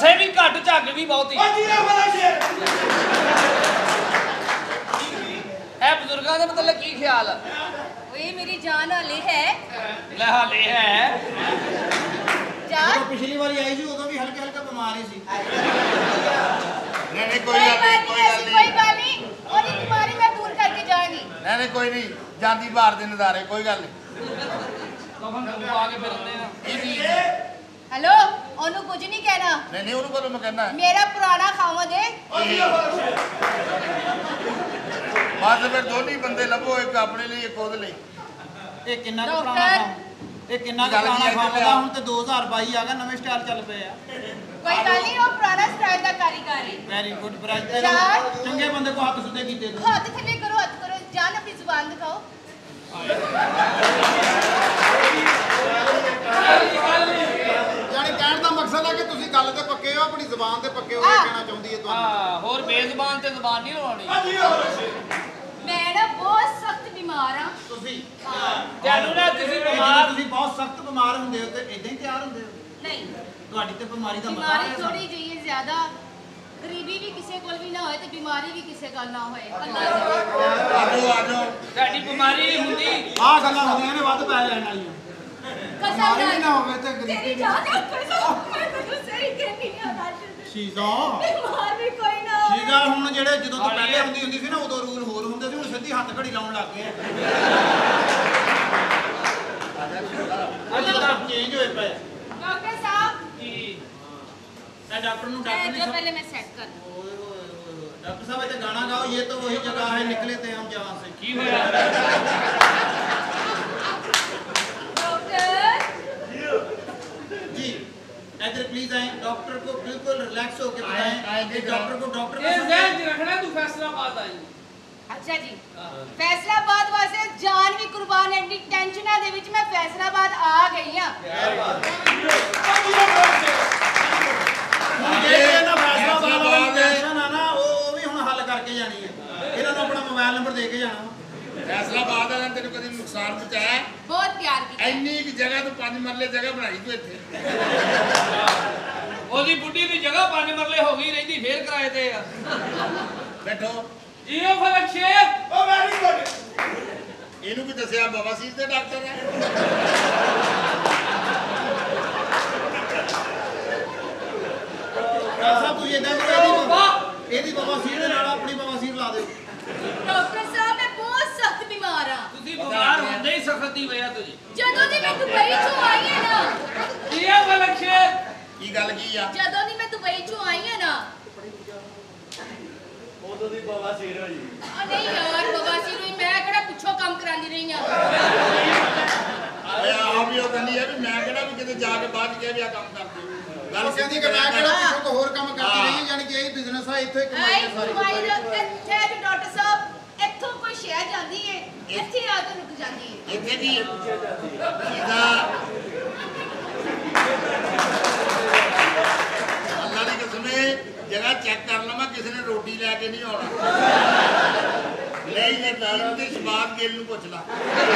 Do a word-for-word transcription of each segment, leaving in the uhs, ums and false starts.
हसे भी घट झग भी बहुत ही है बुजुर्गों का मतलब की ख्याल ओए मेरी जान हाले है ले हाले है जान पिछली बार आई थी उदों भी हल्के हल्के बीमार ही सी नहीं नहीं कोई गल नहीं कोई गल नहीं कोई गल नहीं ओदी बीमारी मैं दूर करके जाऊंगी नहीं नहीं कोई नहीं जांदी बाहर दे नज़ारे कोई गल नहीं कफन को आगे फिरने हैं हेलो ओनू कुछ नहीं कहना नहीं नहीं उन्होंने बोलो मैं कहना है मेरा पुराना खामद है बस फिर दोनों बंदे लभो एक अपने लिए एक ओदे लिए ਇਹ ਕਿੰਨਾ ਕੁ ਪੁਰਾਣਾ ਕੰਮ ਇਹ ਕਿੰਨਾ ਕੁ ਪੁਰਾਣਾ ਕੰਮ ਦਾ ਹੁਣ ਤੇ ਦੋ ਹਜ਼ਾਰ ਬਾਈ ਆ ਗਿਆ ਨਵੇਂ ਸਟਾਈਲ ਚੱਲ ਪਏ ਆ कोई गल नहीं वो पुराना स्टाइल दा कारीगर है ਵੈਰੀ ਗੁੱਡ ਬ੍ਰਜ ਜਾਨ। ਚੰਗੇ ਬੰਦੇ ਕੋ ਹੱਥ ਸਿੱਧੇ ਕੀਤੇ ਤੂੰ हाथ थले करो हाथ करो जान अपनी जुबान दिखाओ ਯਾਨੀ ਕਹਿਣ ਦਾ ਮਕਸਦ ਹੈ ਕਿ ਤੁਸੀਂ ਗੱਲ ਤੇ ਪੱਕੇ ਹੋ ਆਪਣੀ ਜ਼ੁਬਾਨ ਤੇ ਪੱਕੇ ਹੋ ਇਹ ਕਹਿਣਾ ਚਾਹੁੰਦੀ ਹੈ ਤੁਹਾਨੂੰ हाँ होर बेजबान ते जबान नहीं लवानी मैं ना बहुत सख्त बीमार हां ਤੁਸੀਂ ਤੈਨੂੰ ਨਾ ਤੁਸੀਂ ਬਿਮਾਰ ਬਿਮਾਰ ਤੁਸੀਂ ਬਹੁਤ ਸਖਤ ਬਿਮਾਰ ਹੁੰਦੇ ਹੋ ਤੇ ਇਦਾਂ ਹੀ ਤਿਆਰ ਹੁੰਦੇ ਹੋ नहीं ਤੁਹਾਡੀ ਤੇ ਬਿਮਾਰੀ ਦਾ बीमारी ਮਤਲਬ थोड़ी जी है ज्यादा गरीबी भी किसी कोल भी ना होए ते बीमारी भी किसी कोल ना होए अल्लाह दे आ जाओ आ जाओ ਤੁਹਾਡੀ ਬਿਮਾਰੀ ਹੁੰਦੀ ਆਹ ਗੱਲਾਂ ਹੁੰਦੀਆਂ ਨੇ ਵੱਧ ਪੈ ਲੈਣ ਵਾਲੀਆਂ कसम ਬਿਮਾਰੀ ਵੀ ਨਾ ਹੋਵੇ ਤੇ तेरी ਗਰੀਬੀ जान कसम मैं तो सही कहनी है ਸ਼ੀਜ਼ਾ बीमार भी कोई ना होए ਸ਼ੀਜ਼ਾ ਹੁਣ ਜਿਹੜੇ ਜਦੋਂ ਤੋਂ ਪਹਿਲੇ ਹੁੰਦੀ ਹੁੰਦੀ ਸੀ ਨਾ ਉਦੋਂ ਰੂਲ ਹੋਰ ਹੁੰਦੇ ਸੀ ਹੁਣ ਸਿੱਧੀ ਹੱਥ ਘੜੀ ਲਾਉਣ ਲੱਗ ਗਏ ਅੱਜ ਤਾਂ ਚੇਂਜ ਹੋਏ ਪਏ डॉक्टर साहब ਕੀ ਇਹ ਡਾਕਟਰ ਨੂੰ ਡਾਕਟਰ जो ਨਹੀਂ पहले मैं सेट कर ओए ओए ओए डॉक्टर साहब ये गाना गाओ ये तो वही जगह है निकले थे हम जहाँ से ਕੀ ਹੋਇਆ डॉक्टर जी इधर प्लीज आए डॉक्टर को बिल्कुल रिलैक्स होकर आए- आए बताएं जी, कि डॉक्टर को डॉक्टर ਇਹ को ਜ਼ਹਿਨ ਚ ਰੱਖਣਾ ਤੂੰ फैसलाबाद आई अच्छा जी फैसलाबाद वास्ते जान भी कुर्बान एडी टेंशना दे विच मैं फैसलाबाद आ गई हां ये ना फैसलाबाद वाली टेंशन है ना वो वो भी हुन हल करके जानी है इन्हां नु अपना मोबाइल नंबर दे के जाना फैसलाबाद वाला तेन कभी नुकसान पहुंचाया बहुत प्यार किया ਇੰਨੀ ਕਿ ਜਗ੍ਹਾ ਤੋਂ ਪੰਜ ਮਰਲੇ ਜਗ੍ਹਾ ਬਣਾਈ ਤੂੰ ਇੱਥੇ ਉਹਦੀ ਬੁੱਢੀ ਦੀ ਜਗ੍ਹਾ ਪੰਜ ਮਰਲੇ ਹੋ ਗਈ ਰਹਿੰਦੀ ਫੇਰ ਕਿਰਾਏ ਤੇ ਆ ਬੈਠੋ ਜੀਓ ਫਲਕ ਸ਼ੇਖ ਓ ਵੈਰੀ ਗੁੱਡ ਇਹਨੂੰ ਵੀ ਦੱਸਿਆ ਬਾਬਾ ਸੀਰ ਦੇ ਡਾਕਟਰ ਹੈ ऐसा तू ये देख एदी एदी बवासीर दे नाल अपनी बवासीर ला दे डॉक्टर साहब मैं बहुत सख्त बीमार हां ਤੁਸੀਂ ਬਿਮਾਰ ਹੁੰਦੇ ਹੀ ਸਖਤ ਦੀ ਵਜ੍ਹਾ ਤੋਂ ਜੀ ਜਦੋਂ ਦੀ ਮੈਂ ਦੁਬਈ ਚੋਂ ਆਈ ਹਾਂ ਨਾ ਜੀਓ ਫਲਕ ਸ਼ੇਖ ਕੀ ਗੱਲ ਕੀ ਆ ਜਦੋਂ ਦੀ ਮੈਂ ਦੁਬਈ ਚੋਂ ਆਈ ਹਾਂ ਨਾ ਉਦੋਂ ਦੀ ਬਵਾਸੀਰ ਹੋਈ ਆ ਨਹੀਂ ਯਾਰ ਬਵਾਸੀਰ ਹੋਈ ਮੈਂ ਕਿਹੜਾ ਪਿੱਛੋਂ ਕੰਮ ਕਰਾਂਦੀ ਰਹੀ ਹਾਂ ਓਏ ਆਪ ਵੀ ਉਹ ਕਹਿੰਦੀ ਹੈ ਵੀ ਮੈਂ ਕਿਹੜਾ ਵੀ ਕਿਤੇ ਜਾ ਕੇ ਬਾਅਦ ਕਿਹਾ ਵੀ ਆ ਕੰਮ ਕਰਦੀ ਗੱਲ ਉਹ ਕਹਿੰਦੀ ਕਿ ਮੈਂ ਕਿਹੜਾ ਪਿੱਛੋਂ ਕੋਈ ਹੋਰ ਕੰਮ ਕਰਦੀ ਰਹੀ ਯਾਨੀ ਕਿ ਇਹ ਬਿਜ਼ਨਸ ਆ ਇੱਥੇ ਕਮਾਈ ਆਈ ਹੈ ਸਾਰੀ ਦਵਾਈ ਦਾ ਇੱਥੇ ਆ ਜੀ ਡਾਕਟਰ ਸਾਹਿਬ ਇੱਥੋਂ ਕੋਈ ਸ਼ਹਿਰ ਜਾਂਦੀ ਏ ਇੱਥੇ ਆ ਕੇ ਰੁਕ ਜਾਂਦੀ ਏ ਇੱਥੇ ਵੀ ਇਹਦਾ ਅੱਲਾ ਦੀ ਕਸਮ ਹੈ ਜਗ੍ਹਾ ਚੈੱਕ ਕਰ ਲਵਾਂ ਕਿਸੇ ਨੇ ਰੋਟੀ ਲੈ ਕੇ ਨਹੀਂ ਆਉਣਾ ਨਹੀਂ ਜੇ ਟੀਮ ਤੇ ਸ਼ਬਾਬ ਗਿੱਲ ਨੂੰ ਪੁੱਛ ਲਾ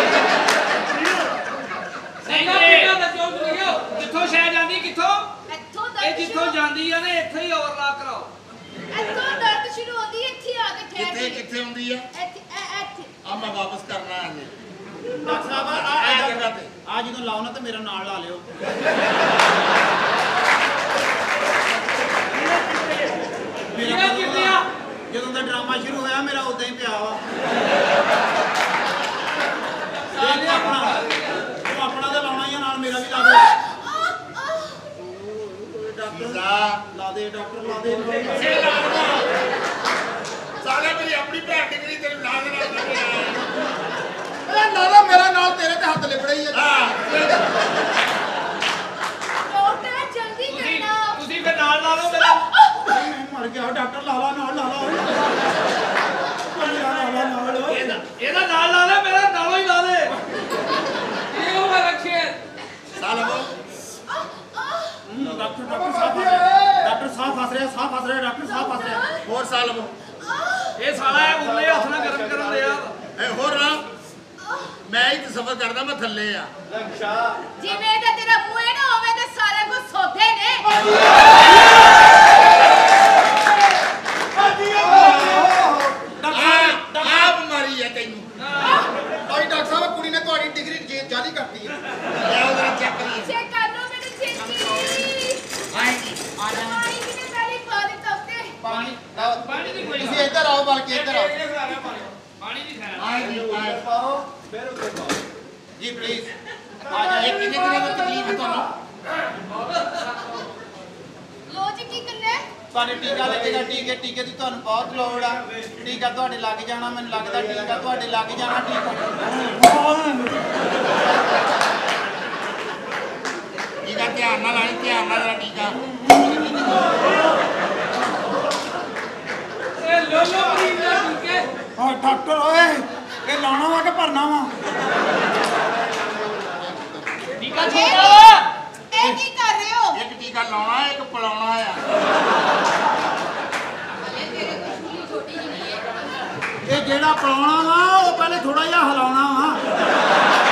ਨਹੀਂ ਨਹੀਂ ਦੱਸੋ ਤੁਸੀਂ ਜਿੱਥੋਂ ਸ਼ਹਿਰ ਜਾਂਦੀ ਕਿੱਥੋਂ ਇੱਥੋਂ ਇਹ ਦਰਦ ਜਿੱਥੋਂ ਸ਼ੁਰੂ ਜਾਂਦੀ ਆ ਨੇ ਇੱਥੇ ਹੀ ਓਵਰਲਾਕ ਕਰਾਓ ਇੱਥੋਂ ਦਰਦ ਸ਼ੁਰੂ ਹੁੰਦੀ ਏ, ਇੱਥੇ ਆ ਕੇ ਠਹਿਰ ਕਿੱਥੇ ਜਾਂਦੀ ਏ। ਕਿੱਥੇ ਹੁੰਦੀ ਆ ਇੱਥੇ ਇਹ- ਇੱਥੇ ਆ ਮੈਂ ਵਾਪਸ ਕਰਨਾ ਹੈ ਜੀ ਡਾਕਟਰ ਸਾਹਿਬ ਆ ਜਗ੍ਹਾ ਤੇ ਆ ਜਦੋਂ ਲਾਓ ਨਾ ਤੇ ਮੇਰਾ ਨਾਲ ਲਾ ਲਿਓ ਕਿਹੜਾ ਕਿੱਥਿਆ ਜਦੋਂ ਦਾ ਡਰਾਮਾ ਸ਼ੁਰੂ ਹੋਇਆ ਮੇਰਾ ਉਦਾਂ ਹੀ ਪਿਆ ਵਾ ਇਹ ਆਪਣਾ ਉਹ ਆਪਣਾ ਤਾਂ ਲਾਉਣਾ ਹੀ ਆ ਨਾਲ ਮੇਰਾ ਵੀ ਲਾ ਦੇ ਡਾਕਟਰ ਲਾ ਦੇ ਡਾਕਟਰ ਲਾ ਦੇ ਸਾਲੇ ਮੇਰੀ ਆਪਣੀ ਭੈਣ ਟਿਕਰੀ ਤੇਰੇ ਨਾਲ ਦੇ ਨਾਲ ਲੱਗਿਆ ਇਹ ਨਾਲਾ ਮੇਰਾ ਨਾਲ ਤੇਰੇ ਤੇ ਹੱਥ ਲਿਬੜੇ ਹੀ ਆ ਹਾਂ ਡਾਕਟਰ ਜਲਦੀ ਤੁਸੀਂ ਕਰਨਾ ਤੁਸੀਂ ਫਿਰ ਨਾਲ ਲਾ ਲਓ ਮੇਰਾ ਮੈਂ ਮਰ ਗਿਆ ਡਾਕਟਰ ਲਾ ਲਾ ਨਾਲ ਲਾ ਲਾ ਲਾ ਲਾ ਨਾਲ ਇਹਦਾ ਇਹਦਾ ਨਾਲ ਲਾ ਲੈ ਮੇਰਾ ਨਾਲੋਂ ਹੀ ਲਾ ਦੇ ਇਹ ਉਹ ਰੱਖੇ ਸਾਲ ਹੋ ਡਾਕਟਰ ਡਾਕਟਰ ਸਾਹ ਫਸ ਰਿਹਾ ਡਾਕਟਰ ਸਾਹ ਫਸ ਰਿਹਾ ਸਾਹ ਫਸ ਰਿਹਾ ਡਾਕਟਰ ਸਾਹ ਫਸ ਰਿਹਾ ਹੋਰ ਸਾਲ ਹੋ ਇਹ ਸਾਲਾ ਇਹ ਉਰਲੇ ਹੱਥ ਨਾਲ ਗਰਮ ਕਰਨ ਦਿਆ ਐ ਹੋਰ ਨਾ ਮੈਂ ਹੀ ਤੇ ਸਫਰ ਕਰਦਾ ਮੈਂ ਥੱਲੇ ਆ ਲੰਕਸ਼ਾ ਜਿਵੇਂ ਤਾਂ ਤੇਰਾ ਮੂੰਹ ਹੈ ਨਾ ਉਵੇਂ ਤੇ ਸਾਰੇ ਕੋ ਸੋਧੇ ਨੇ है ले आओ जरा चेक करिए चेक कर लो मेरे छेती आएगी आ जाए पानी की ने पहले बात करते पानी पानी नहीं कोई ਤੁਸੀਂ ਇੱਧਰ ਆਓ ਬਲਕਿ ਇੱਧਰ ਆਓ पानी नहीं खाना आएगी आएगी ਪਾਓ ਫਿਰ ਉੱਤੇ ਪਾਓ ਜੀ ਪਲੀਜ਼ ਆ ਜਾਏ ये कितने दिनों की तकलीफ है ਤੁਹਾਨੂੰ लो जी की करना है ਤੁਹਾਨੂੰ ਟੀਕਾ ਲੱਗੇਗਾ ਟੀਕੇ ਟੀਕੇ ਦੀ ਤੁਹਾਨੂੰ ਬਹੁਤ ਲੋੜ ਆ ਟੀਕਾ ਤੁਹਾਡੇ ਲੱਗ ਜਾਣਾ ਮੈਨੂੰ ਲੱਗਦਾ ਟੀਕਾ ਤੁਹਾਡੇ ਲੱਗ ਜਾਣਾ ਟੀਕਾ ਧਿਆਨ ਨਾਲ ਲਾਈ ਧਿਆਨ ਨਾਲ ਜਰਾ ਟੀਕਾ ए लो लो मरीज है ठीक है ਓ ਡਾਕਟਰ ਓਏ ਇਹ ਲਾਉਣਾ ਵਾ ਕਿ ਭਰਨਾ ਵਾ टीका ए छोटा ए की कर रहे हो ਇੱਕ ਟੀਕਾ ਲਾਉਣਾ ਇੱਕ ਪਿਲਾਉਣਾ ਆ अरे तेरे को छुरी छोटी जी नहीं है ਇਹ ਜਿਹੜਾ ਪਿਲਾਉਣਾ ਵਾ ਉਹ ਪਹਿਲੇ ਥੋੜਾ ਜਿਹਾ ਹਿਲਾਉਣਾ ਵਾ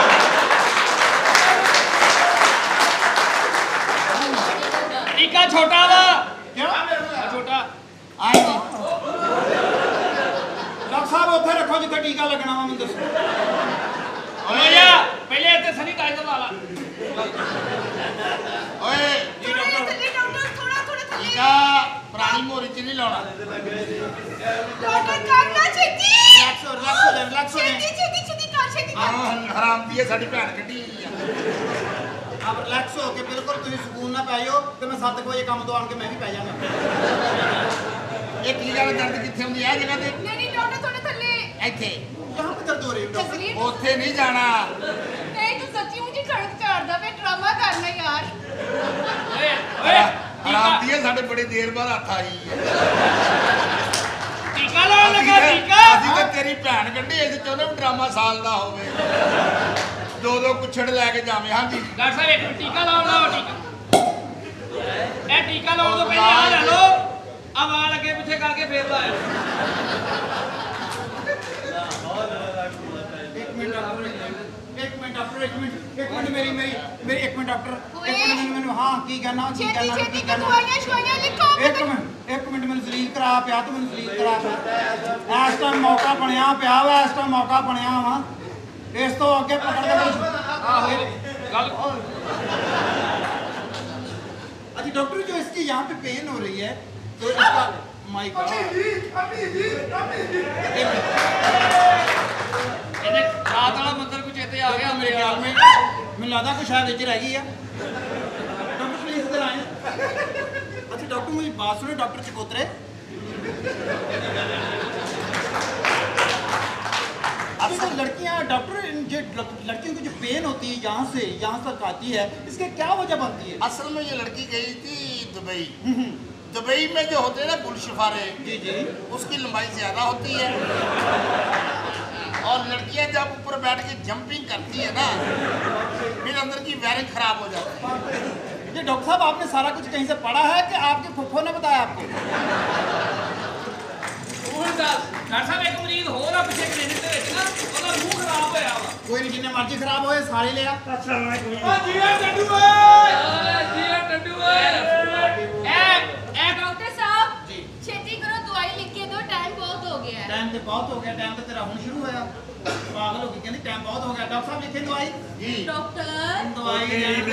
टीका छोटा वा ਕਿਉਂ छोटा ਆਏਗੀ ਡਾਕਟਰ ਸਾਹਿਬ ਉੱਥੇ ਰੱਖੋ ਜਿੱਥੇ ਟੀਕਾ ਲੱਗਣਾ ਵਾ ਮੈਨੂੰ ਦੱਸੋ भैया पहले इतने सैनिटाइजर वाला ਓਏ थोड़ा थल्ले डॉक्टर थोड़ा थोड़ा थल्ले ਟੀਕਾ ਪੁਰਾਣੀ ਮੋਰੀ ਚ ਨਹੀਂ ਲਾਉਣਾ डॉक्टर करना छेती ਰਿਲੈਕਸ ਹੋ ਰਿਲੈਕਸ ਹੋ ਜਾ ਰਿਲੈਕਸ ਹੋ छेती ਜਾ छेती छेती कर छेती कर ਆਹ ਹਰਾਮ ਦੀ ਹੈ ਸਾਡੀ ਭੈਣ ਕੱਢੀ ਹੋਈ ਆ ਆਪ ਰਿਲੈਕਸ ਹੋ ਕੇ ਬਿਲਕੁਲ ਤੁਸੀਂ ਸਕੂਨ ਨਾਲ ਪੈ ਜਾਓ ਤੇ ਮੈਂ ਸੱਤ ਵਜੇ ਕੰਮ ਤੋਂ ਆਣ ਕੇ ਮੈਂ ਵੀ ਪੈ ਜਾਵਾਂਗਾ ਇਹ ਟੀਕਾ ਦਾ ਦਰਦ ਕਿੱਥੇ ਹੁੰਦੀ ਹੈ ਜਗ੍ਹਾ ਤੇ नहीं नहीं डॉक्टर थोड़ा थल्ले ਇੱਥੇ ਕਹਾਂ पे दर्द हो रही है डॉक्टर तस्वीर ਉੱਥੇ ਨਹੀਂ ਜਾਣਾ नहीं तू सच्ची मुझे सड़क चाड़दा पे ड्रामा करना यार ओए ओए ਹਰਾਮ टीका ਦੀ ਹੈ ਸਾਡੇ ਬੜੀ ਦੇਰ ਬਾਅਦ ਹੱਥ ਆਈ ਹੈ टीका लाने लगा ਅਸੀਂ टीका ਤਾਂ- ਅਸੀਂ ਤਾਂ ਤੇਰੀ ਭੈਣ ਕੱਢੀ ਅਸੀਂ ਚਾਹੁੰਦੇ ਵੀ ਡਰਾਮਾ ਸਾਲ ਦਾ ਹੋਵੇ ਦੋ ਦੋ ਕੁੱਛੜ ਲੈ ਕੇ ਜਾਵੇਂ ਹਾਂਜੀ डॉक्टर साहब एक टीका लाओ लाओ टीका ए टीका लाओ तो पहले आ ले लो अब आ लगे पीछे करके फेर लाओ एक मिनट डॉक्टर एक मिनट डॉक्टर एक मिनट एक मिनट मेरी मेरी मेरी एक मिनट डॉक्टर एक मिनट मैंने मैंने हाँ की कहना की छेती कहना छेती की कर कहना दवाइयां शवाइयां लिखो एक मिनट एक मिनट मैंने जलील करा पिया तो मैंने जलील करा पिया इस टाइम मौका बनया पिया वा इस टाइम मौका बनया वा इस तो अगे पकड़ के आहो गल अच्छा डॉक्टर जो इसकी यहाँ पे पेन हो रही है तो इसका माय गॉड ਇਹਨੇ ਰਾਤ ਵਾਲਾ ਮੰਦਰ ਕੋ ਚੇਤੇ ਆ ਗਿਆ मेरे ਮੇਰੇ ख्याल ਹਾਲ में मैं लगता कुछ शायद इधर रह गई है डॉक्टर प्लीज इधर आए अच्छा डॉक्टर मुझे बात सुनो डॉक्टर चकोत्रे अक्सर लड़कियां डॉक्टर जो लड़कियों की जो पेन होती है यहाँ से यहाँ तक आती है इसके क्या वजह बनती है असल में ये लड़की गई थी दुबई दुबई में जो होते हैं ना गुलशफारे जी जी उसकी लंबाई ज्यादा होती है और लड़कियां जब ऊपर बैठ के जंपिंग करती है ना फिर अंदर की वायरिंग खराब हो जाती है ये डॉक्टर साहब आपने सारा कुछ कहीं से पढ़ा है कि आपके फुफ्फो ने बताया आपको ਹੁਣ ਦੱਸ ਡਾਕਟਰ ਸਾਹਿਬ ਇੱਕ ਮਰੀਜ਼ ਹੋਰ ਆ ਪਿੱਛੇ ਕਲੀਨਿਕ ਦੇ ਵਿੱਚ ਨਾ ਉਹਦਾ ਮੂੰਹ ਖਰਾਬ ਹੋਇਆ ਵਾ कोई नहीं जिन्ने मर्जी खराब होए सारे ले आ ਓ ਜੀਆ ਟੱਡੂ ਓਏ ਜੀਆ ਟੱਡੂ ਓਏ ਐ ਐ डॉक्टर साहब जी छेती करो दवाई लिख के दो टाइम बहुत हो गया है टाइम तो बहुत हो गया टाइम तो तेरा हुन शुरू होया पागल हो गई कहनी टाइम बहुत हो गया डॉक्टर साहब लिखे दवाई जी डॉक्टर दवाई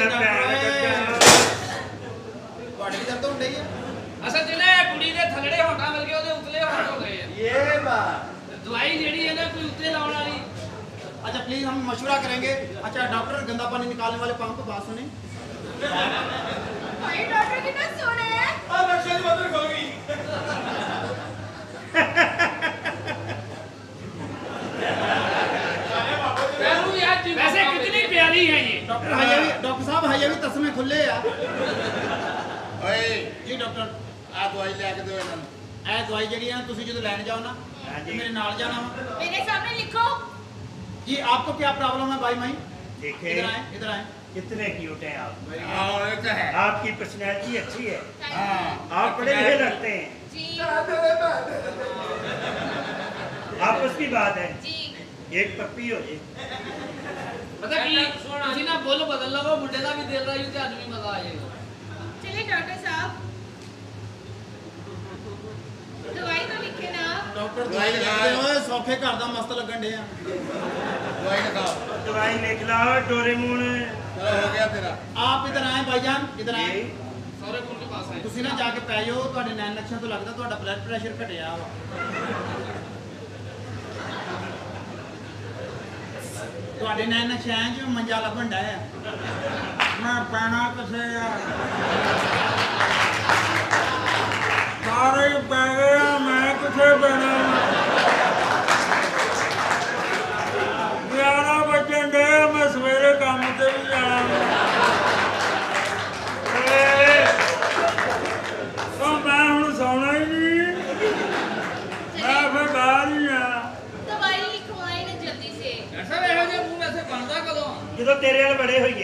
बॉडी दर्द हो रही है ਅਸਲ ਜਿਹੜੇ ਕੁੜੀ ਦੇ ਥੱਲੜੇ ਹੋਟਾ ਮਿਲ ਗਏ ਉਹਦੇ ਉਤਲੇ ਹੋਟ ਹੋ ਗਏ ਆ ये बात ਦਵਾਈ ਜਿਹੜੀ ਹੈ ਨਾ ਕੋਈ ਉੱਤੇ ਲਾਉਣ ਵਾਲੀ अच्छा प्लीज हम मशवरा करेंगे अच्छा डॉक्टर गंदा पानी निकालने वाले पंप को बात सुने भाई डॉक्टर की ना सुने ਆ ਨਕਸ਼ੇ ਦੀ ਮਦਦ ਖੁੱਲ ਗਈ वैसे कितनी प्यारी है ये डॉक्टर हजे भी डॉक्टर साहब हजे भी तस्मे खुले आ ओए जी डॉक्टर आ दवाई लेके दो इन्होंने ए दवाई जड़ी है तुसी जो लैन जाओ ना मेरे नाल जाना वा मेरे सामने लिखो जी आपको क्या प्रॉब्लम है भाई माई देखे इधर आए इधर आए कितने क्यूट हैं आप हाँ ये तो है आपकी पर्सनैलिटी अच्छी है हाँ आप पढ़े लिखे लगते हैं जी आपस की बात है जी एक पप्पी हो जाए पता की ਤੁਸੀਂ ਨਾ ਬੁੱਲ ਬਦਲ ਲਵੋ ਮੁੰਡੇ ਦਾ ਵੀ ਦਿਲ ਰਾਜੂ ਤੇ ਅੱਜ ਵੀ ਮਜ਼ਾ ਆ ਜਾਏਗਾ चलिए डॉक्टर साहब दवाई तो लिखे ना ਡਾਕਟਰ ਦਵਾਈ ਦਵਾਈ ਲਿਖਾ। ਲਿਖਦੇ ਓਏ ਸੌਖੇ ਘਰ ਦਾ ਮਸਤ ਲੱਗਣ ਡੇ ਆ ਦਵਾਈ ਲਗਾਓ। दवाई लिख लाओ डोरेमोन। ਚਲੋ ਹੋ ਗਿਆ ਤੇਰਾ। ਆਪ ਇਧਰ ਆਏ ਭਾਈਜਾਨ ਇਧਰ ਆਏ जी ਸਾਰੇ ਕੋਲ ਦੇ ਪਾਸ ਆਏ ਤੁਸੀਂ ਨਾ ਜਾ ਕੇ ਪੈ ਜਾਓ ਤੁਹਾਡੇ ਨੈਣ ਨਕਸ਼ਾਂ ਤੋਂ ਲੱਗਦਾ ਤੁਹਾਡਾ ਬਲੱਡ ਪ੍ਰੈਸ਼ਰ ਘਟਿਆ ਵਾ ਤੁਹਾਡੇ ਨੈਣ ਨਕਸ਼ਾਂ 'ਚ ਮੰਜਾ ਲੱਭਣ ਡਿਆ ਹੈ ਮੈਂ ਪੈਣਾ ਕਿਸੇ ਆ ਸਾਰੇ ਹੀ ਪੈ ਗਏ ਆ, ਮੈਂ ਕਿੱਥੇ ਪੈਣਾ ਗਿਆਰਾਂ ਵਜੇ ਡੇ ਮੈਂ ਸਵੇਰੇ ਕੰਮ ਤੇ ਵੀ ਜਾਣਾ ਏ, ਉਹ ਮੈਂ ਹੁਣ ਸੌਣਾ ਹੀ ਨਹੀਂ ਮੈਂ ਫਿਰ ਬਾਹਰ ਹੀ ਆ दवाई लिखवाई ना जल्दी से। ਐਸਾ ਇਹੋ ਜਿਹੇ ਮੂੰਹ ਐਸੇ ਬਣਦਾ ਕਦੋਂ जो तेरे वाले बड़े हुए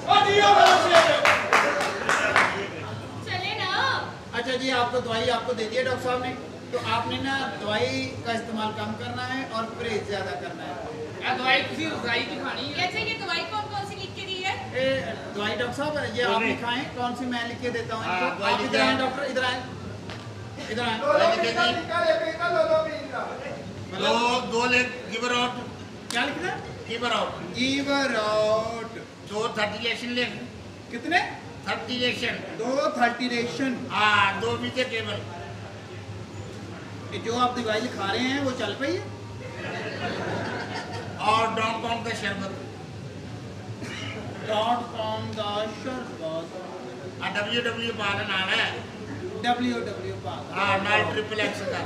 चले ना। अच्छा जी आपको दवाई आपको दे दिया डॉक्टर साहब ने तो आपने ना दवाई का इस्तेमाल कम करना है और परहेज ज़्यादा करना है ਇਹ दवाई ਤੁਸੀਂ रजाई की खानी है अच्छा ये दवाई कौन कौन सी लिख के दी है? ये दवाई डॉक्टर साहब ये आप दवाई। लिखाएं कौन सी मैं लिख के देता हूँ हाँ, इनको। दवाई आप लिख इधर आए दें। डॉक्टर इधर आए इधर आए दो दो लेग गिवर आउट। क्या लिखना है गिवर आउट। गिवर आउट दो थर्टिलेशन लिख। कितने थर्टिलेशन। दो थर्टीरेशन हाँ दो नीचे केबल। जो आप दवाई लिखा रहे हैं वो चल पई है और डॉट कॉम का शरबत। डॉट कॉम का शरबत और डब्ल्यू डब्ल्यू पालन आना है। डब्ल्यू डब्ल्यू पास हाँ नाइट ट्रिपल एक्स का।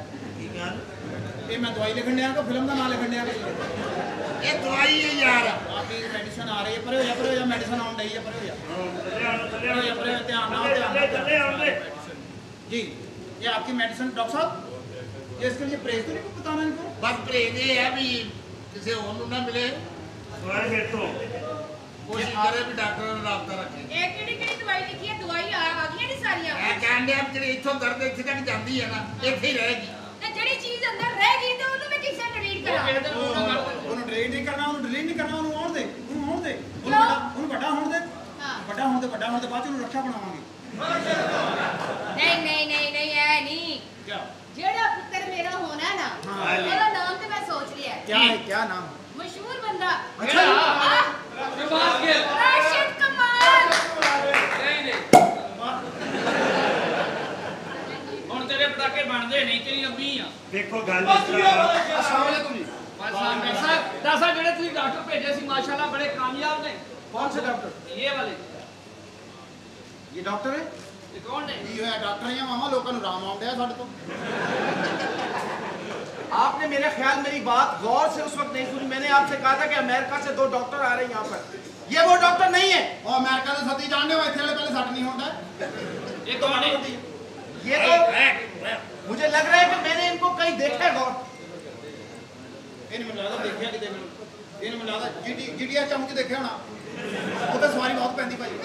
ये मैं दवाई लिखने आया फिल्म का नाम लिखने आया ये दवाई है यार। आपकी मेडिसिन आ रही है परे हो जा परे हो जा मेडिसिन आउन रही है परे हो जा परे हो जा परे हो ध्यान ना ध्यान ना जी ये आपकी मेडिसिन डॉक्टर साहब ये इसके लिए परहेज तो नहीं बताना इनको बस परहेज ये है भी किसी और ना मिले। तुम्हारे फिर तो कोशिश करे भी डॉक्टर ਨਾਲ ਰਾਬਤਾ ਰੱਖੇ। ਇਹ ਕਿਹੜੀ ਕਿਹੜੀ ਦਵਾਈ ਲਿਖੀ ਹੈ? ਦਵਾਈ ਆ ਆ ਗਈਆਂ ਨੇ ਸਾਰੀਆਂ। ਮੈਂ ਕਹਿੰਦੇ ਆ ਜਿਹੜੀ ਇੱਥੋਂ ਦਰਦ ਇੱਥੇ ਤੱਕ ਜਾਂਦੀ ਹੈ ਨਾ ਇੱਥੇ ਹੀ ਰਹੇਗੀ। ਤੇ ਜਿਹੜੀ ਚੀਜ਼ ਅੰਦਰ ਰਹਿ ਗਈ ਤੇ ਉਹਨੂੰ ਮੈਂ ਕਿਸ ਤਰ੍ਹਾਂ ਡਿਲੀਟ ਕਰਾਂ? ਕਿਸੇ ਦਿਨ ਮੂੰਹ ਨਾ ਕੱਢ ਉਹਨੂੰ ਡਿਲੀਟ ਨਹੀਂ ਕਰਨਾ ਉਹਨੂੰ ਡਿਲੀਟ ਨਹੀਂ ਕਰਨਾ ਉਹਨੂੰ ਆਉਣ ਦੇ ਉਹਨੂੰ ਆਉਣ ਦੇ ਉਹਨੂੰ ਕਿਉਂ? ਵੱਡਾ ਉਹਨੂੰ ਵੱਡਾ ਹੋਣ ਦੇ ਹਾਂ। ਵੱਡਾ ਹੋਣ ਦੇ ਵੱਡਾ ਹੋਣ ਦੇ ਬਾਅਦ ਚ ਉਹਨੂੰ ਰੱਖਿਆ ਬਣਾਵਾਂਗੇ ਨਹੀਂ ਨਹੀਂ ਨਹੀਂ ਨਹੀਂ ਐ ਨਹੀਂ। क्या ਜਿਹੜਾ ਪੁੱਤਰ ਮੇਰਾ ਹੋਣਾ ਨਾ ਹਾਂ। ਉਹਦਾ ਨਾਮ ਤੇ ਮੈਂ ਸੋਚ ਲਿਆ ਹੈ। क्या है क्या नाम ਮਸ਼ਹੂਰ ਬੰਦਾ। अच्छा ਹਾਂ ਸ਼ਬਾਸ਼ ਗਿੱਲ ਰਾਸ਼ਿਦ ਕਮਾਲ। ਨਹੀਂ ਨਹੀਂ ਹੁਣ ਤੇਰੇ ਪਟਾਕੇ ਬਣਦੇ ਨਹੀਂ ਤੇਰੀ ਅੰਮੀ ਆ देखो गल इस तरह अस्सलाम वालेकुम जी ਬਸ ਸਾਹਿਬ ਡਾਕਟਰ ਸਾਹਿਬ ਡਾਕਟਰ ਸਾਹਿਬ ਜਿਹੜੇ ਤੁਸੀਂ ਡਾਕਟਰ ਭੇਜੇ ਸੀ ਮਾਸ਼ਾਅੱਲਾ ਬੜੇ ਕਾਮਯਾਬ ਨੇ कौन से डॉक्टर ਇਹ ਵਾਲੇ ये डॉक्टर है ਇਹ ਕੌਣ ਨੇ ये है डॉक्टर है मामा लोगों ਨੂੰ राम आउंडे ਸਾਡੇ ਤੋਂ आपने मेरे ख्याल मेरी बात गौर से उस वक्त नहीं सुनी। मैंने आपसे कहा था कि अमेरिका से दो डॉक्टर आ रहे हैं यहाँ पर। ये वो डॉक्टर नहीं है। ਉਹ ਅਮਰੀਕਾ ਦੇ ਸੱਤੀ ਜਾਣਦੇ ਹੋ ਇੱਥੇ ਵਾਲੇ ਪਹਿਲੇ ਸੱਟ ਨਹੀਂ ਹੁੰਦਾ ਇਹ ਕੌਣ ਨੇ ये तो मुझे लग रहा है कि मैंने इनको कहीं देखा है गौर। ਇਹਨੂੰ ਮੈਨੂੰ ਲੱਗਦਾ ਦੇਖਿਆ ਕਿਤੇ ਮੈਨੂੰ ਇਹਨੂੰ ਮੈਨੂੰ ਲੱਗਦਾ ਜੀਡੀ ਜੀਡੀਆ ਚਮਚ ਦੇਖਿਆ ਹੋਣਾ ਉਹ ਤਾਂ ਸਵਾਰੀ ਬਹੁਤ ਪੈਂਦੀ ਭਾਈ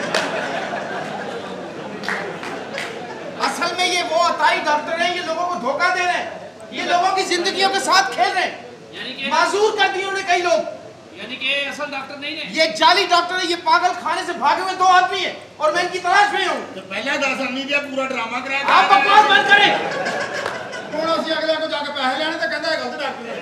असल में ये वो अताई डॉक्टर हैं, ये लोगों को धोखा दे रहे हैं, ये लोगों की जिंदगियों के साथ खेल रहे हैं। ਯਾਨੀ ਕਿ माजूर कर दिए उन्हें कई लोग। ਯਾਨੀ ਕਿ ਇਹ ਅਸਲ ਡਾਕਟਰ ਨਹੀਂ ਨੇ ये जाली डॉक्टर है, ये पागल खाने से भागे हुए दो आदमी है और मैं इनकी तलाश में हूँ। तो पहले दस अन्नी दिया पूरा ड्रामा कराया। आप बकवास बंद करें। ਹੁਣ ਅਸੀਂ ਅਗਲੇ ਕੋਲ ਜਾ ਕੇ ਪੈਸੇ ਲੈਣੇ ਤਾਂ ਕਹਿੰਦਾ ਹੈ ਗਲਤ ਡਾਕਟਰ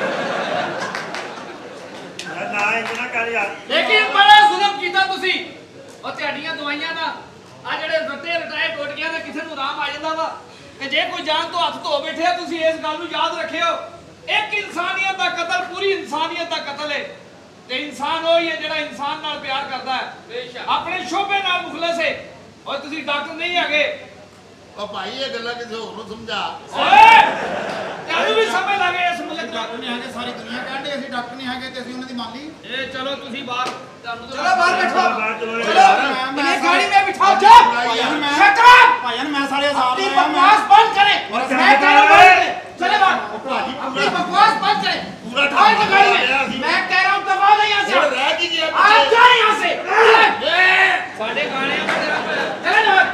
ਹੈ ना इतना कर यार। ਲੇਕਿਨ ਬੜਾ ਜ਼ੁਲਮ ਕੀਤਾ ਤੁਸੀਂ ਉਹ ਤੁਹਾਡੀਆਂ ਦਵਾਈਆਂ ਦਾ ਆ ਜਿਹੜੇ ਰੱਟੇ ਰਟਾਏ ਟੁੱਟ ਗਿਆ ਤੇ ਕਿਸੇ ਨੂੰ ਆਰਾਮ ਆ ਜਾਂਦਾ ਵਾ ਕਿ ਜੇ ਕੋਈ ਜਾਨ ਤੋਂ ਹੱਥ ਧੋ ਬੈਠੇ ਆ ਤੁਸੀਂ ਇਸ ਗੱਲ ਨੂੰ ਯਾਦ ਰੱਖਿਓ ਇੱਕ ਇਨਸਾਨੀਅਤ ਦਾ ਕਤਲ ਪੂਰੀ ਇਨਸਾਨੀਅਤ ਦਾ ਕਤਲ ਹੈ ਤੇ ਇਨਸਾਨ ਉਹ ਹੀ ਹੈ ਜਿਹੜਾ ਇਨਸਾਨ ਨਾਲ ਪਿਆਰ ਕਰਦਾ ਹੈ ਬੇਸ਼ੱਕ ਆਪਣੇ ਸ਼ੋਭੇ ਨਾਲ ਮੁਖਲਸ ਹੈ ਔਰ ਤੁਸੀਂ ਡਾਕਟਰ ਨਹੀਂ ਹੈਗੇ ਉਹ ਭਾਈ ਇਹ ਗੱਲਾਂ ਕਿਸੇ ਹੋਰ ਨੂੰ ਸਮਝਾ। ਓਏ ਤੈਨੂੰ ਵੀ ਸਮਝ ਲੱਗੇ ਇਸ ਮੁਲਕ ਦਾ ਡਾਕਟਰ ਨਹੀਂ ਹੈਗੇ ਸਾਰੀ ਦੁਨੀਆ ਕਹਿੰਦੇ ਅਸੀਂ ਡਾਕਟਰ ਨਹੀਂ ਹੈਗੇ ਤੇ ਅਸੀਂ ਉਹਨਾਂ ਦੀ ਮੰਨ ਲਈ ਇਹ ਚਲੋ ਤੁਸੀਂ ਬਾਹਰ ਤੁਹਾਨੂੰ ਤਾਂ चलो बाहर बैठो। बाहर चलो चलो यार। इन्हें गाड़ी में बिठाओ। जाओ। ਭਾਈਆਂ ਮੈਂ Shut up। ਭਾਈਆਂ ਮੈਂ ਸਾਰੇ ਹਸਾਬ अपनी ਲਾਇਆ ਮੈਂ बकवास बंद करें। और मैं कह रहा हूँ बाहर निकलें। चले बाहर। ਭਾਜੀ अपनी बकवास बंद करें। पूरा आओ इस गाड़ी ड्रामा में। मैं कह रहा हूँ दबा दे यहाँ ਹੁਣ से। ਰਹਿ ਕੀ ਗਿਆ आ ਪਿੱਛੇ? जाए यहाँ से। ਸਾਡੇ ਗਾਣਿਆਂ ਦਾ ਤੇਰਾ चले बाहर।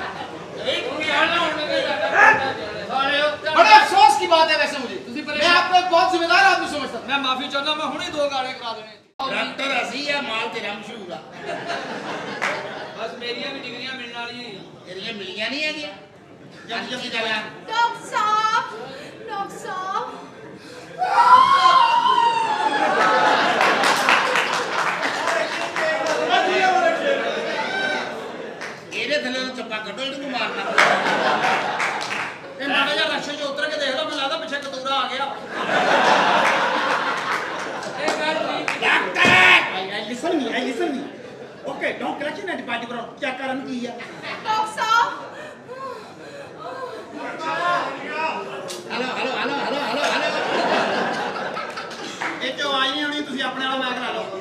बड़े अफसोस की बात है वैसे मुझे। तुसी मैं परेशान- आपको एक बहुत जिम्मेदार आदमी समझता था। ਮੈਂ ਮਾਫੀ ਚਾਹੁੰਦਾ ਮੈਂ ਹੁਣੇ ਦੋ ਗਾਣੇ ਕਰਾ ਦੇਣੇ ਡਾਕਟਰ ਅਸੀਂ ਆ ਮਾਲ ਤੇਰਾ ਮਸ਼ਹੂਰ ਆ। ਬਸ ਮੇਰੀਆਂ ਵੀ ਡਿਗਰੀਆਂ ਮਿਲਣ ਵਾਲੀਆਂ ਹੀ ਆ ਤੇਰੀਆਂ ਮਿਲੀਆਂ ਨਹੀਂ ਹੈਗੀਆਂ। जल्दी जल्दी चल यार डॉक्टर साहब डॉक्टर साहब ਇਹਦੇ ਥੱਲੇ ਨੂੰ ਚੱਪਾ ਕੱਢੋ ਇਹਨੂੰ ਮਾਰਨਾ ਇਹ ਮਾੜਾ ਜਿਹਾ ਰਕਸ਼ੇ 'ਚ ਉਤਰ ਕੇ ਦੇਖ ਲਓ ਮੈਨੂੰ ਲੱਗਦਾ ਪਿੱਛੇ ਕਤੂਰਾ ਆ ਗਿਆ ਇਹ ਗੱਲ ਠੀਕ doctor I, I listen me, I listen me. Okay, don't clutch in antibiotic. Check ਕਰਨ ਕੀ ਆ डॉक्टर साहब hello hello hello hello hello hello ਇਹ ਚ ਆਵਾਜ਼ ਨਹੀਂ ਆਉਣੀ ਤੁਸੀਂ ਆਪਣੇ ਵਾਲਾ ਮੈਕ ਲਾ ਲਓ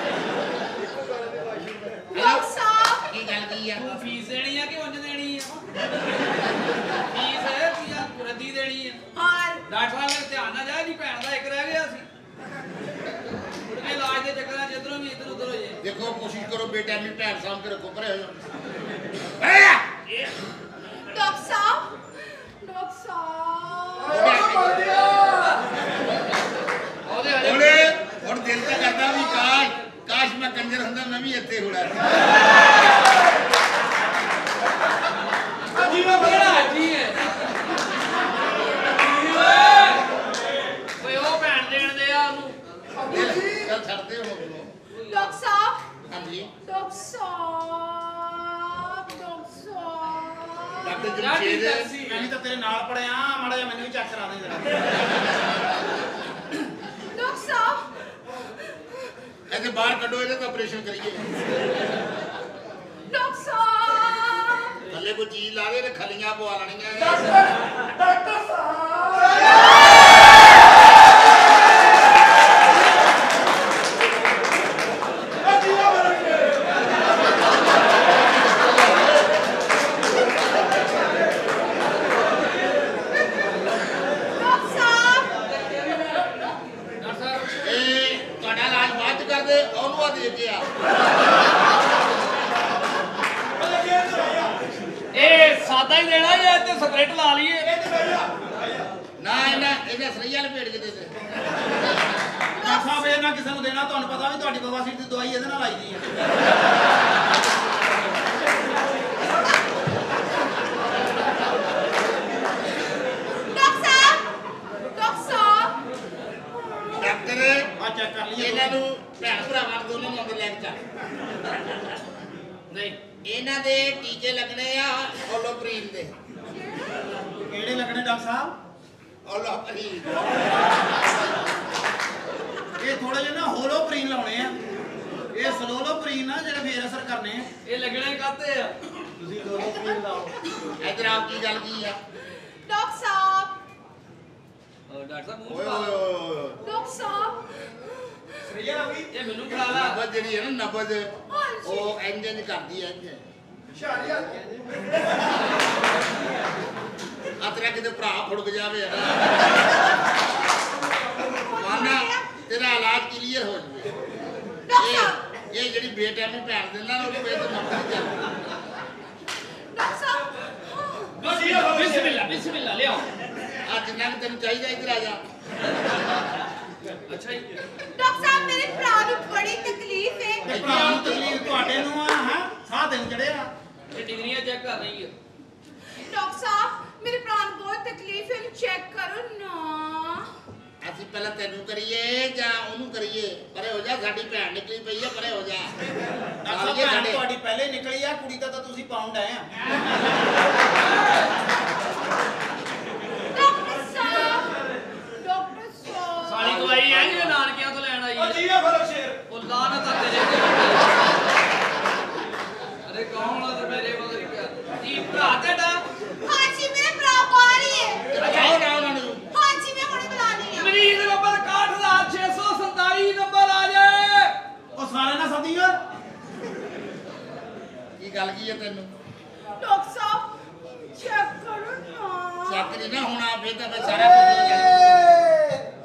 डॉक्टर साहब ਕੀ ਗੱਲ ਕੀ ਆ ਤੂੰ ਫੀਸ ਦੇਣੀ ਆ ਕਿ ਉਂਝ ਦੇਣੀ ਆ ਫੀਸ ਹੈ ਕੀ ਆ ਰੱਦੀ ਦੇਣੀ ਆ हाँ ਡਾਕਟਰ ਸਾਹਿਬ ਨੇ ਧਿਆਨ ਨਾਲ ਜਾ ਜੀ ਭੈਣ ਦਾ ਇੱਕ ਰਹਿ ਗਿਆ ਸੀ ਮੁੜ ਕੇ ਇਲਾਜ ਦੇ ਚੱਕਰਾਂ 'ਚ ਇੱਧਰੋਂ ਵੀ ਇੱਧਰ ਉੱਧਰ ਹੋ ਜੇ ਦੇਖੋ ਕੋਸ਼ਿਸ਼ ਕਰੋ ਬੇਟਾ ਨੂੰ ਭੈਣ ਸਾਹਮ ਕੇ ਰੱਖੋ ਪਰੇ ਹੋ ਜਾਓ डॉक्टर साहब डॉक्टर साहब ਉਹਦੇ ਹਜੇ ਹੁਣ ਹੁਣ ਦਿਲ ਤਾਂ ਕਰਦਾ ਵੀ ਕਾਸ਼ ਕਾਸ਼ ਮੈਂ ਕੰਜਰ ਹੁੰਦਾ ਮੈਂ ਵੀ ਇੱਥੇ ਹੋਣਾ ਕਿਹੜਾ ਜੀ ਹੈ ਓਏ ਉਹ ਭੈਣ ਦੇਣ ਦੇ ਆ ਉਹਨੂੰ ਦਿਲ ਚੱਲ ਛੱਡਦੇ ਹੋ ਮੈਨੂੰ डॉक्टर साहब ਹਾਂਜੀ डॉक्टर साहब डॉक्टर साहब ਡਾਕਟਰ ਜਾ ਠੀਕ ਜਮਸ਼ੇਦ ਹੈ ਸੀ ਮੈਂ ਵੀ ਤਾਂ ਤੇਰੇ ਨਾਲ ਪੜਿਆ ਮਾੜਾ ਜਿਹਾ ਮੈਨੂੰ ਵੀ ਚੈੱਕ ਕਰਾ ਦੇ ਜਰਾ डॉक्टर साहब ਇੱਥੇ ਬਾਹਰ ਕੱਢੋ ਇਹਦਾ ਤਾਂ ਆਪਰੇਸ਼ਨ ਕਰੀਏ डॉक्टर साहब ਥੱਲੇ ਕੋਈ ਚੀਜ਼ ਲਾ ਦੇ ਤੇ ਖਲੀਆਂ ਪਵਾ ਲੈਣੀਆਂ डॉक्टर साहब ਡਾਕਟਰ ਸਾਹਿਬ ਇਹ ਤੁਹਾਡਾ ਇਲਾਜ ਬਾਅਦ ਚ ਕਰਦੇ ਉਹਨੂੰ ਆ ਦੇ ਕੇ ਆ ਇਹ ਸਾਦਾ ਹੀ ਦੇਣਾ ਜਾਂ ਤੇ ਸਕ੍ਰਿਪਟ ਲਾ ਲਈਏ ਨਾ ਇਹਨਾਂ ਇਹਨੇ ਸਰਈਆ ਲਪੇਟ ਕੇ ਦੇ ਦੇ ਡਾਕਟਰ ਸਾਹਿਬ ਇਹ ਨਾ ਕਿਸੇ ਨੂੰ ਦੇਣਾ ਤੁਹਾਨੂੰ ਪਤਾ ਵੀ ਤੁਹਾਡੀ ਬਵਾਸੀਰ ਦੀ ਦਵਾਈ ਇਹਦੇ ਨਾਲ ਆਈ ਦੀ ਹੈ डॉक्टर साहब डॉक्टर साहब ਡਾਕਟਰ ਆ ਚੈੱਕ ਕਰ ਲਈਏ ਇਹਨਾਂ ਨੂੰ ਭੈਣ ਭਰਾਵਾਂ ਨੂੰ ਦੋਨਾਂ ਨੂੰ ਅੰਦਰ ਲੈ ਕੇ ਚੱਲ ਨਹੀਂ ਇਹਨਾਂ ਦੇ ਟੀਕੇ ਲੱਗਣੇ ਆ ਹੋਲੋਪਰੀਨ ਦੇ ਕਿਹੜੇ ਲੱਗਣੇ ਡਾਕਟਰ ਸਾਹਿਬ ਹੋਲੋਪਰੀਨ ਇਹ ਥੋੜੇ ਜਿਹਾ ਨਾ ਹੋਲੋਪਰੀਨ ਲਾਉਣੇ ਆ ਇਹ ਸਲੋਲੋਪਰੀਨ ਆ ਜਿਹੜੇ ਫੇਰ ਅਸਰ ਕਰਨੇ ਆ ਇਹ ਲੱਗਣੇ ਕਾਤੇ ਆ ਤੁਸੀਂ ਹੋਲੋਪਰੀਨ ਲਾਓ ਇੱਧਰ ਆਪ ਕੀ ਗੱਲ ਕੀ ਆ डॉक्टर साहब ਉਹ ਡਾਕਟਰ ਸਾਹਿਬ ਮੂੰਹ ਓਏ ਪਾ ਓਏ ਓਏ ਓਏ डॉक्टर साहब ਸਰੀਆ ਆ ਗਈ ਇਹ ਮੈਨੂੰ ਖੜਾ ਲਾ ਨਬਜ਼ ਜਿਹੜੀ ਹੈ ਨਾ ਨਬਜ਼ ਉਹ ਇੰਜਨ ਕਰਦੀ ਹੈ ਇੰਜਨ ਸ਼ਾਰੀ ਆ ਆ ਤੇਰਾ ਕਿਤੇ ਭਰਾ ਫੁੜਕ ਜਾਵੇ ਮਾਨਾ ਤੇਰਾ ਇਲਾਜ ਕਲੀਅਰ ਹੋ ਜਵੇ डॉक्टर साहब ਇਹ ਇਹ ਜਿਹੜੀ ਬੇਟੈਮੀ ਭੈਣ ਦਿੰਦਾ ਨਾ ਉਹ ਵੇਚ ਨੌਕਰੀ ਚੱਲ डॉक्टर साहब ਬਿਸਮਿਲ੍ਲਾ ਬਿਸਮਿਲ੍ਲਾ ਲਿਆਓ ਆ ਜਿੰਨਾ ਕੁ ਤੈਨੂੰ ਚਾਹੀਦਾ ਇੱਧਰ ਆ ਜਾ ਅੱਛਾ ਜੀ डॉक्टर साहब मेरे भरा ਨੂੰ बड़ी तकलीफ है ਤੇ ਭਰਾ ਨੂੰ ਤਕਲੀਫ ਤੁਹਾਡੇ ਨੂੰ ਆ ਹਾਂ ਸਾਹ ਤੈਨੂੰ ਚੜਿਆ ਇਹ ਡਿਗਰੀਆਂ ਚੈੱਕ ਕਰ ਰਹੀ ਹੈ डॉक्टर साहब मेरे भरा ਨੂੰ बहुत तकलीफ है चेक करो ना ਅਸੀਂ ਪਹਿਲਾਂ ਤੈਨੂੰ ਕਰੀਏ ਜਾਂ ਉਹਨੂੰ ਕਰੀਏ ਪਰੇ ਹੋ ਜਾ ਸਾਡੀ ਭੈਣ ਨਿਕਲੀ ਪਈ ਹੈ ਪਰੇ ਹੋ ਜਾ ਡਾਕਟਰ ਸਾਲੀਏ ਸਾਹਿਬ ਸਾਡੇ ਤੁਹਾਡੀ ਪਹਿਲੇ ਨਿਕਲੀ ਆ ਕੁੜੀ ਦਾ ਤਾਂ ਤੁਸੀਂ ਪਾਉਂਡ ਆਏ ਆ डॉक्टर साहब डॉक्टर साहब ਸਾਲੀ ਦਵਾਈ ਹੈ ਜੀ ਨਾਨਕਿਆਂ ਤੋਂ ਲੈਣ ਆਈ ਹੈ ਅਜੀਆ ਫਰਕ ਸ਼ੇਰ ਉਹ ਲਾਨਤ ਆ ਤੇਰੇ ਤੇ ਅਰੇ ਕੌਣ ਆ ਤੇ ਮੇਰੇ ਮਗਰ ਹੀ ਪਿਆ ਜੀ ਭਰਾ ਤੁਹਾਡਾ हाँ जी मेरे भरा बाहर ही है ਬਤਾਓ ਨਾ ਉਹਨਾਂ ਨੂੰ हाँ जी मैं हुणे बुलानी है ਮਰੀਜ਼ ਨੰਬਰ ਇਕਾਹਠ ਹਜ਼ਾਰ ਛੇ ਸੌ ਸੰਤਾਲੀ ਨੰਬਰ ਆ ਜਾਏ ਉਹ ਸਾਰੇ ਨਾਲ ਸਦੀ ਆ ਕੀ ਗੱਲ ਕੀ ਹੈ ਤੈਨੂੰ डॉक्टर साहब चेक करो ना ਚੱਕ ਨਹੀਂ ਨਾ ਹੋਣਾ ਫੇਰ ਤਾਂ ਫਿਰ ਸਾਰਾ ਕੁਝ ਹੋ ਜਾਣਾ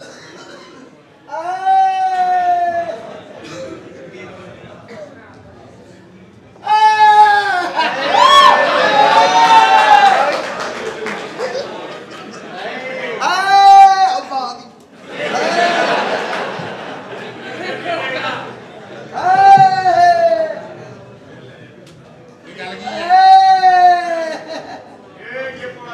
ਕੀ ਗੱਲ ਕੀ ਹੈ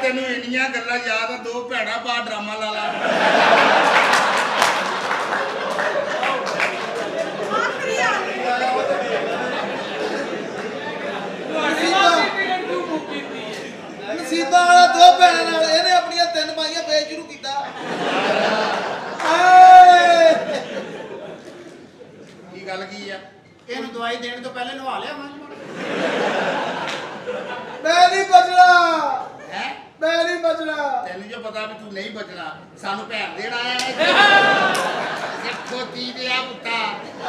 ਤੈਨੂੰ ਇੰਨੀਆਂ ਗੱਲਾਂ ਯਾਦ ਆ ਦੋ ਭੈਣਾਂ ਪਾ ਡਰਾਮਾ ਲਾ ਲਾ ਨਸੀਬਾਂ ਵਾਲਾ ਦੋ ਭੈਣਾਂ ਨਾਲ ਇਹਨੇ ਆਪਣੀਆਂ ਤਿੰਨ ਮਾਈਆਂ ਵੇਚ ਸ਼ੁਰੂ ਕੀਤਾ। ਕੀ ਗੱਲ ਕੀ ਆ ਇਹਨੂੰ ਦਵਾਈ ਦੇਣ ਤੋਂ ਪਹਿਲੇ ਨਵਾ ਲਿਆ ਮੈਂ ਮੈਂ ਨਹੀਂ ਬਚਣਾ, ਹੈ ਮੈਂ ਨਹੀਂ ਬਚਣਾ। ਤੈਨੂੰ ਜੋ ਪਤਾ ਵੀ ਤੂੰ ਨਹੀਂ ਬਚਣਾ ਸਾਨੂੰ ਭੈਣ ਦੇਣ ਆਇਆ ਹੈ ਸਿੱਖੋ ਤੀ ਦੇ ਆ ਪੁੱਤਾ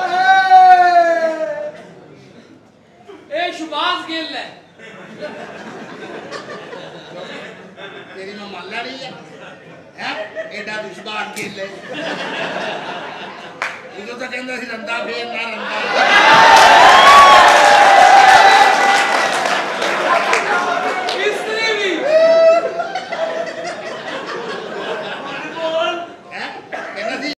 ਇਹ ਸ਼ੁਭਾਸ ਗਿੱਲ ਹੈ। ਤੇਰੀ ਮੈਂ ਮੰਨ ਲੈਣੀ ਹੈ ਹੈ ਐਡਾ ਵਿਸ਼ਵਾਸ ਗਿੱਲ ਹੈ ਉਦੋਂ ਤਾਂ ਕਹਿੰਦਾ ਸੀ ਰੰਦਾ ਫੇਰ ਨਾ ਰੰਦਾ